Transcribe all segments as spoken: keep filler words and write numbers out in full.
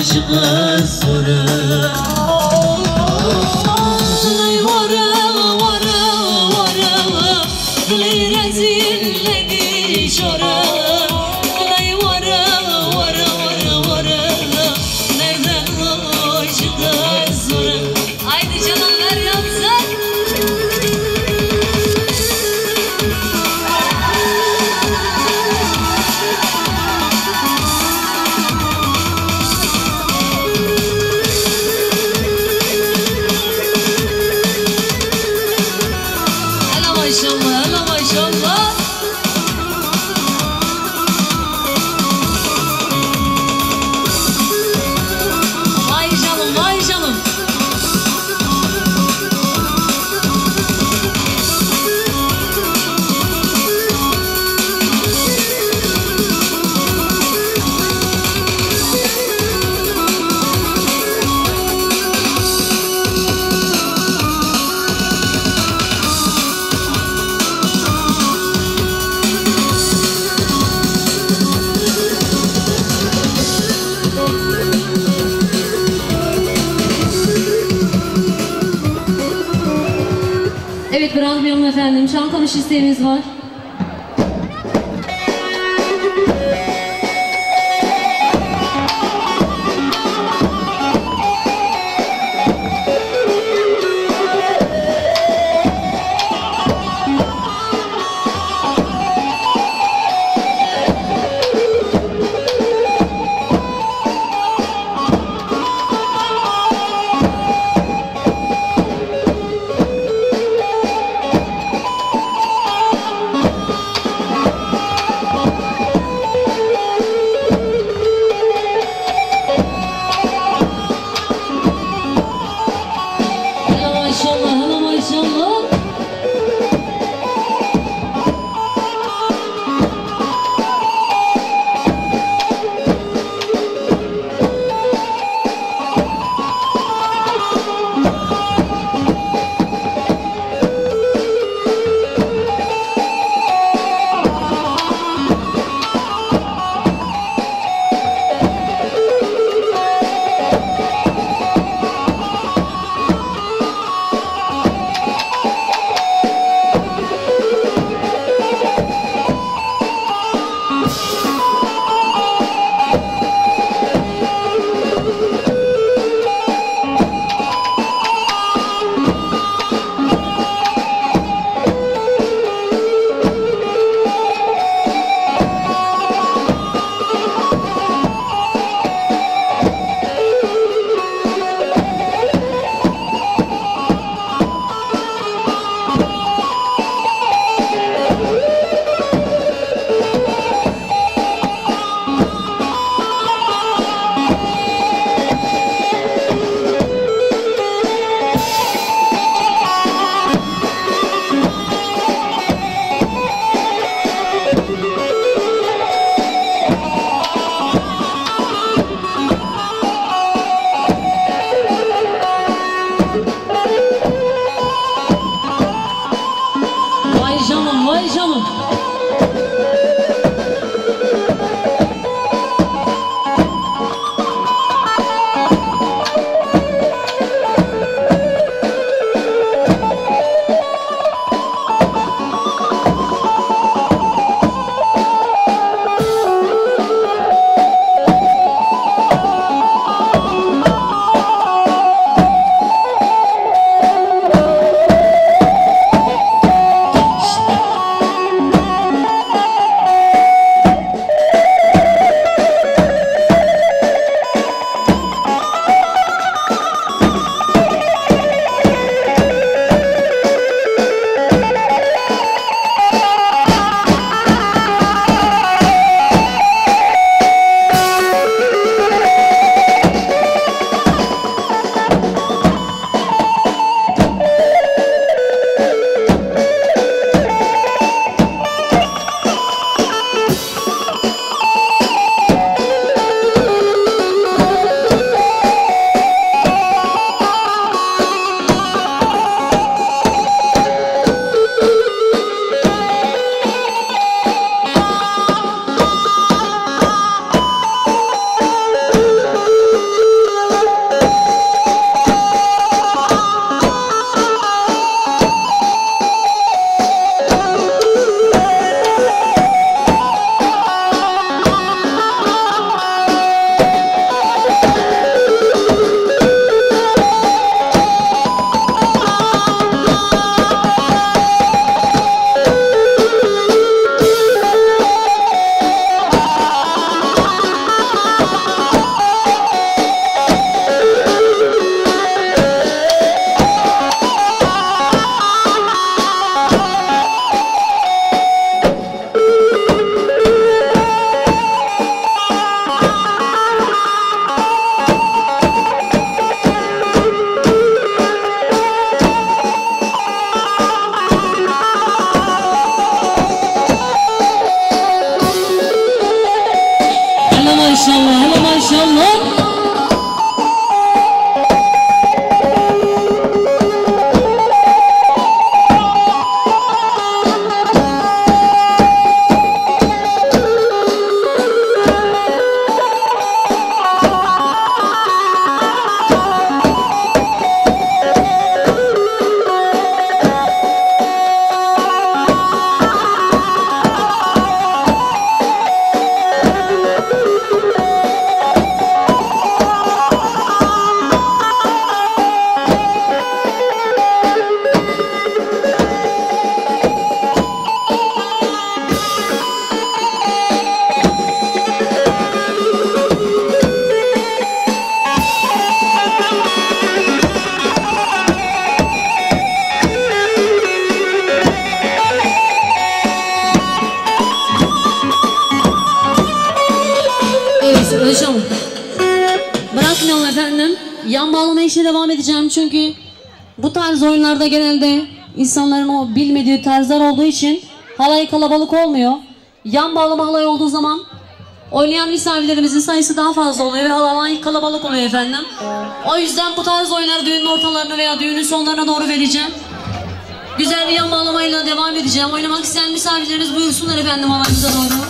çıkız sonra. Lay vara vara vara, lay rezilledi şora. Lay vara vara vara vara, nereden o çıkız sonra. Haydi cananlar yansın. Maşallah, hele maşallah. Vay canım, vay canım. Evet, bırakmayalım efendim. Şan kamış isteğimiz var. Bırakmayalım efendim. Yan bağlama işine devam edeceğim çünkü bu tarz oyunlarda genelde insanların o bilmediği tarzlar olduğu için halay kalabalık olmuyor. Yan bağlama halay olduğu zaman oynayan misafirlerimizin sayısı daha fazla oluyor ve halay kalabalık oluyor efendim. O yüzden bu tarz oyunları düğünün ortalarına veya düğünün sonlarına doğru vereceğim. Güzel bir yan bağlamayla devam edeceğim. Oynamak isteyen misafirlerimiz buyursunlar efendim halayımıza doğru.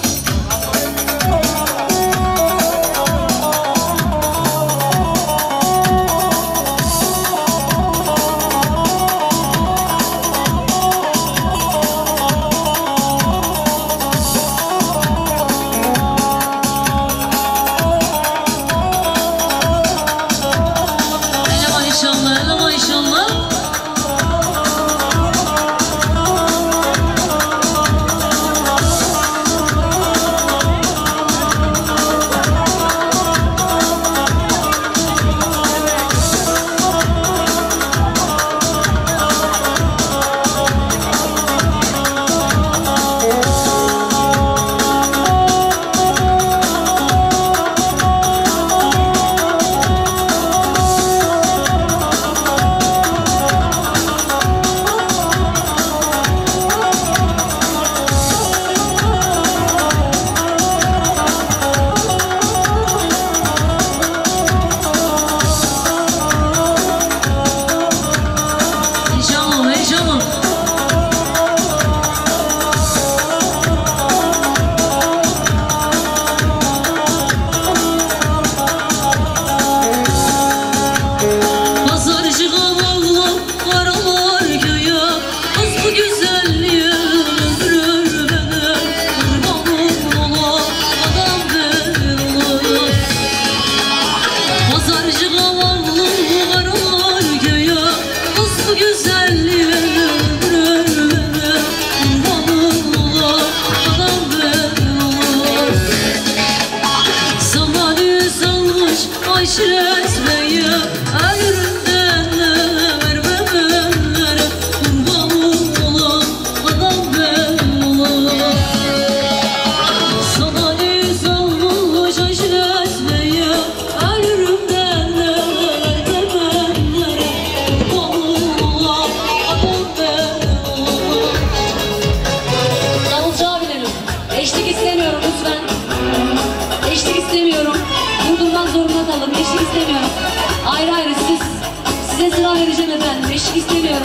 Ayrı ayrı siz, size sıra vereceğim efendim. Eşlik istemiyorum.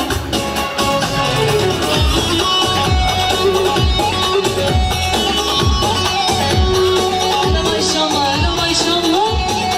Öyle maşallah, öyle maşallah.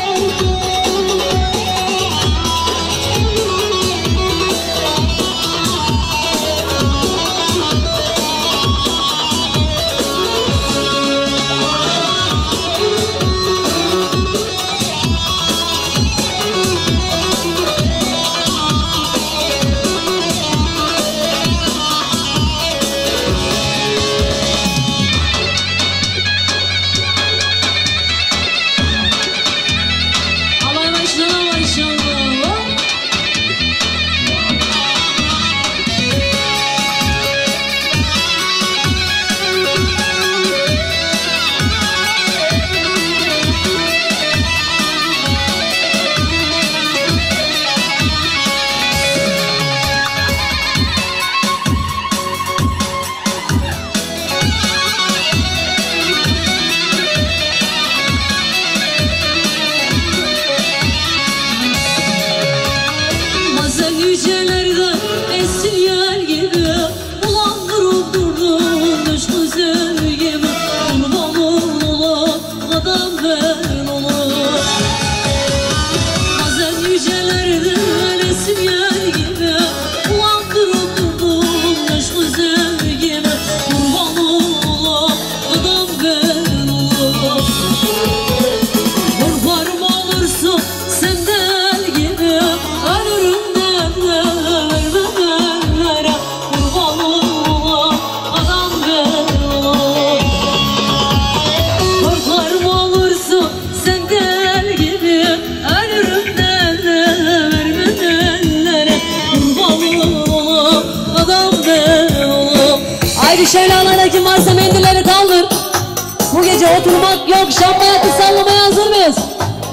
Şöyle alana kim varsa mendilleri kaldır. Bu gece oturmak yok, şampiyatı sallamaya hazır mıyız?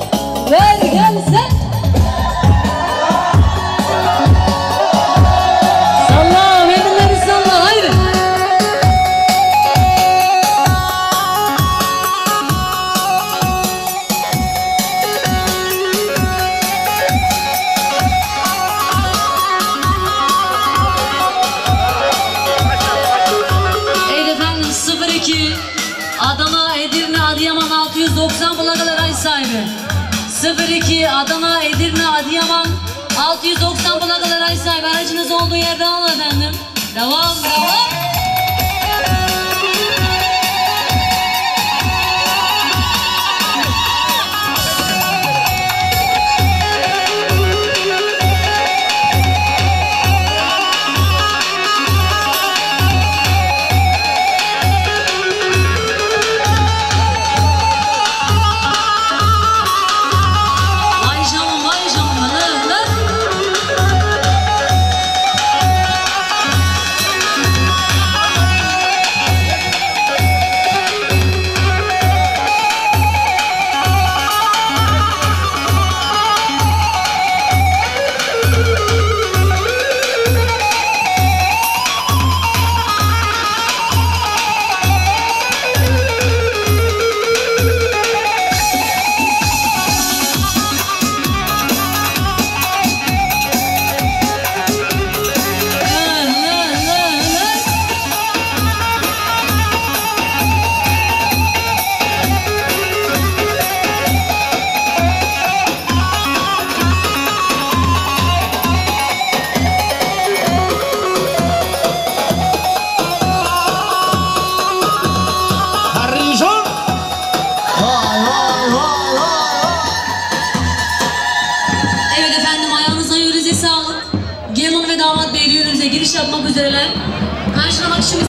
Ver gelsin. Salla elleri salla haydi. Evet efendim sıfır iki Adana, Edirne, Adıyaman altı yüz doksan plakalı araç sahibi. sıfır iki Adana, Edirne, Adıyaman altı yüz doksan plakalı araç sahibi. Aracınız olduğu yerde alın efendim. Devam, devam. Evet efendim ayağınıza yüreğinize sağlık. Gelin ve damat bey düğünümüze giriş yapmak üzereler. Karşılamak için